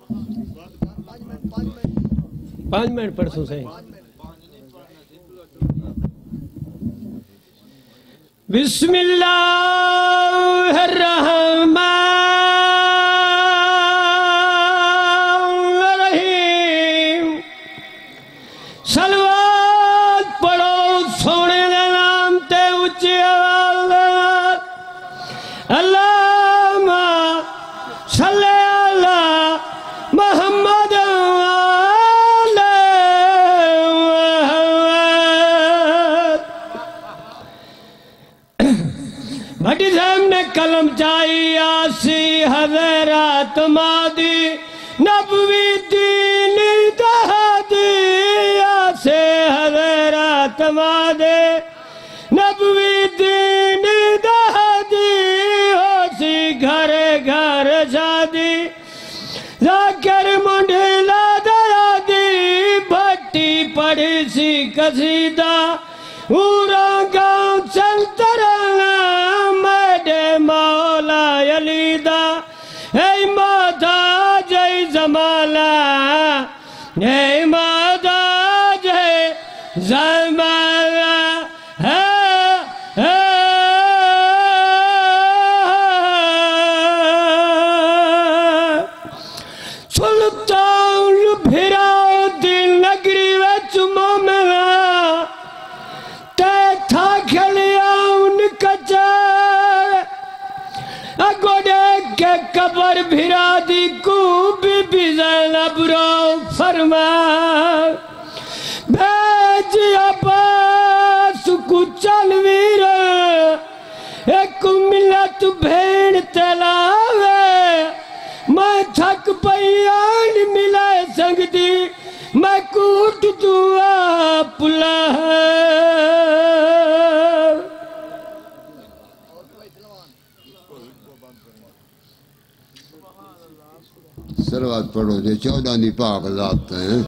5 minute पढ़सू सही। बिस्मिल्लाहिर्रहमानिर्रहीम। सलवात पढ़ो सोने दे नाम ते उच्ची आवाज़। अल्लाहुम्मा सल्ली अला मुहम्मद भट्टी साहब ने कलम चाई आसी हज़रात मादी नबवी दीन दहादी आसे हज़रात मादे नबवी दीन दहादी होसी घर घर शादी जाकिर मुंडला दया दी भट्टी पढ़ी सी कसीदा पूरा गाँव चलतरना मेरे मौला यलीदा है माता जय जमाला है माता जय जमाला है सुल्तान फिरा दिल नगरी विच मोमिना था खलिया उनका गोडे के कबर भिरा दी को बीबी ज़ैनब रो फरमा भेज अब्बास को चल वीर एक मिलत भेड़ तलावे मैं थक पयान मिला संगदी मैं कूट दुआ पुला सरवात पढ़ो जो 14 दी पाक ज़ात है।